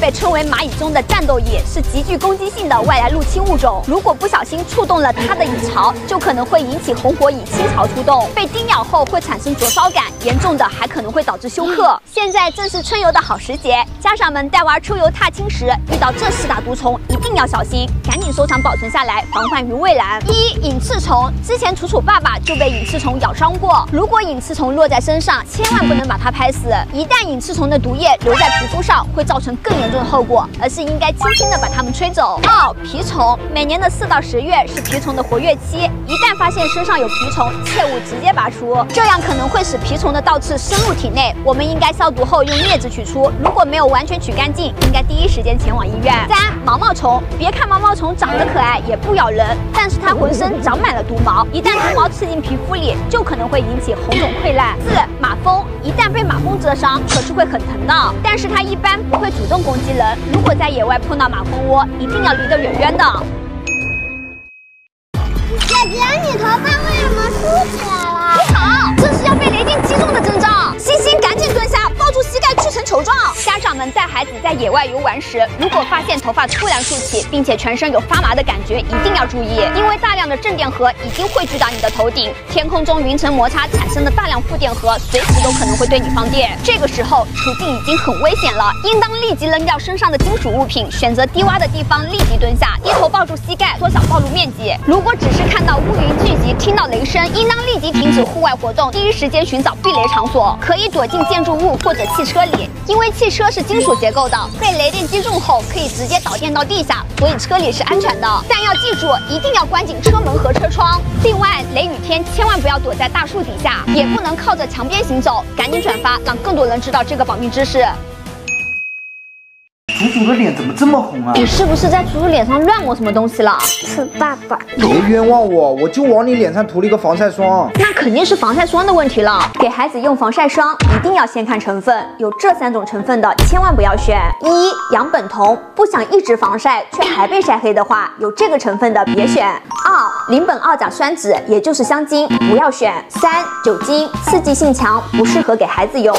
被称为蚂蚁中的战斗蚁，是极具攻击性的外来入侵物种。如果不小心触动了它的蚁巢，就可能会引起红火蚁倾巢出动，被叮咬后会产生灼烧感，严重的还可能会导致休克。现在正是春游的好时节，家长们带娃出游踏青时，遇到这4大毒虫一定要小心，赶紧收藏保存下来，防患于未然。1. 隐翅虫，之前楚楚爸爸就被隐翅虫咬伤过。如果隐翅虫落在身上，千万不能把它拍死，一旦隐翅虫的毒液留在皮肤上，会造成更严重的后果，而是应该轻轻的把它们吹走。2. 蜱虫，每年的4到10月是蜱虫的活跃期，一旦发现身上有蜱虫，切勿直接拔出，这样可能会使蜱虫的倒刺深入体内，我们应该消毒后用镊子取出，如果没有完全取干净，应该第一时间前往医院。3. 毛毛虫，别看毛毛虫长得可爱，也不咬人，但是它浑身长满了毒毛，一旦毒毛刺进皮肤里，就可能会引起红肿溃烂。4. 马蜂，一旦被马蜂蛰伤，可是会很疼的，但是它一般不会主动攻击人，如果在野外碰到马蜂窝，一定要离得远远的。 姐姐，你头发为什么竖起来了？ 不好，这是要被雷电击中的征兆。欣欣，赶紧蹲下，抱住膝盖，屈成球状。家长们带孩子在野外游玩时，如果发现头发突然竖起，并且全身有发麻的感觉，一定要注意，因为大量的正电荷已经汇聚到你的头顶，天空中云层摩擦产生的大量负电荷，随时都可能会对你放电。这个时候处境已经很危险了，应当立即扔掉身上的金属物品，选择低洼的地方立即蹲下，低头抱住膝盖，缩小暴露面积。如果只是看到乌云聚集，听到雷声，应当立即停止户外活动，第一时间寻找避雷场所，可以躲进建筑物或者汽车里，因为汽车是金属结构的，被雷电击中后可以直接导电到地下，所以车里是安全的。但要记住，一定要关紧车门和车窗。另外，雷雨天千万不要躲在大树底下，也不能靠着墙边行走。赶紧转发，让更多人知道这个保命知识。 楚楚的脸怎么这么红啊？ 你是不是在楚楚脸上乱抹什么东西了？ 是爸爸。 别冤枉我，我就往你脸上涂了一个防晒霜。 那肯定是防晒霜的问题了。给孩子用防晒霜，一定要先看成分，有这3种成分的千万不要选。1. 氧苯酮，不想一直防晒却还被晒黑的话，有这个成分的别选。2. 邻苯二甲酸酯，也就是香精，不要选。3. 酒精，刺激性强，不适合给孩子用。